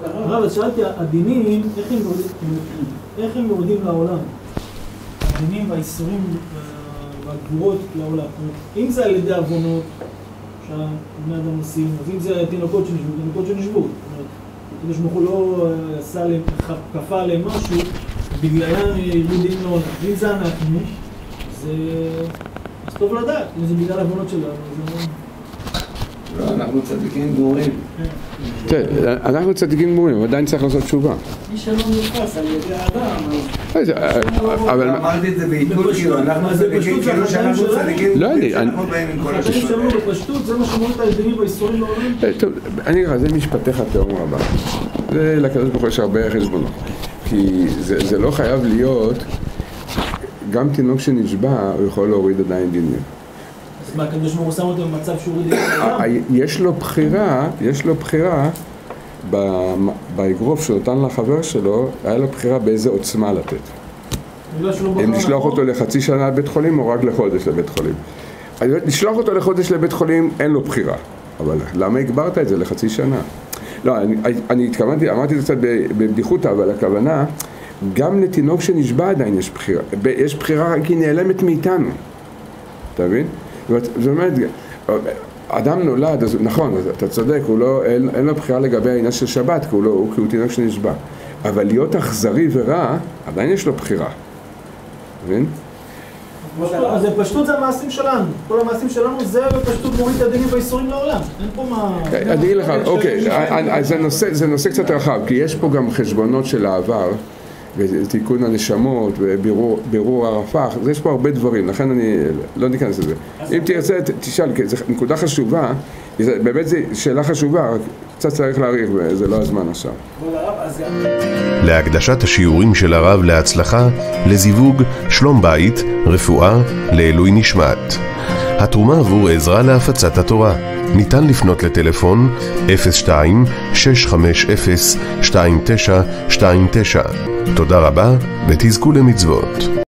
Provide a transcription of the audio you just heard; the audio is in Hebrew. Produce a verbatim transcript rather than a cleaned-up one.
הרב, אז שאלתי, הדינים, איך הם יורדים לעולם? הדינים והאיסורים והגבורות לעולם. אם זה על ידי עוונות שהבני אדם עושים, אז אם זה תינוקות שנשבו, תינוקות שנשבו. הקדוש ברוך הוא לא עשה להם, כפה עליהם משהו, בגללם ירדו דין לעולם. ואם זה אנחנו, זה... אז טוב לדעת, אם זה בגלל העוונות שלנו, זה... לא, אנחנו צדיקים גמורים. כן, אנחנו צדיקים גמורים, עדיין צריך לעשות תשובה. מי שלא נרפס על ידי האדם, אבל... אמרתי את זה בעיתול, כאילו, אנחנו צדיקים, כאילו שאנחנו צדיקים גמורים, שאנחנו באים עם כל החיים שלנו בפשטות, זה מה שאומרים את ההבדלים והאיסורים בעולם. טוב, אני אגיד לך, זה משפטך התאום רבה. זה לקדוש ברוך הוא יש הרבה חשבונות. כי זה לא חייב להיות, גם תינוק שנשבע, הוא יכול להוריד עדיין דינים. אז מה, הקדוש ברוך הוא שם אותו במצב שהוא הוריד את העולם? יש לו בחירה, יש לו בחירה, באגרוף שנותן לחבר שלו, היה לו בחירה באיזה עוצמה לתת. אם לשלוח אותו לחצי שנה לבית חולים או רק לחודש לבית חולים. לשלוח אותו לחודש לבית חולים אין לו בחירה. אבל למה הגברת את זה לחצי שנה? לא, אני, אני התכוונתי, אמרתי את זה קצת בבדיחותה, אבל הכוונה, גם לתינוק שנשבע עדיין יש בחירה. יש בחירה רק היא נעלמת מאיתנו. אתה מבין? זאת אומרת, אדם נולד, אז, נכון, אז אתה צודק, הוא לא, אין, אין לו בחירה לגבי העניין של שבת, כי הוא, לא, הוא, כי הוא תינוק שנשבע. אבל להיות אכזרי ורע, עדיין יש לו בחירה. מבין? אז פשטות זה המעשים שלנו. כל המעשים שלנו זה בפשטות מוריד את הדינים והאיסורים לעולם. אין פה מה... אני אגיד לך, אוקיי, זה נושא קצת רחב, כי יש פה גם חשבונות של העבר, ותיקון הנשמות, ובירור הרפ"ח, יש פה הרבה דברים, לכן אני לא ניכנס לזה. אם תרצה, תשאל, כי זו נקודה חשובה, באמת זו שאלה חשובה, רק קצת צריך להאריך, וזה לא הזמן עכשיו. להקדשת השיעורים של הרב להצלחה, לזיווג, שלום בית, רפואה, לעילוי נשמת. התרומה עבור עזרה להפצת התורה. ניתן לפנות לטלפון אפס שתיים שש חמש אפס שתיים תשע שתיים תשע. תודה רבה ותזכו למצוות.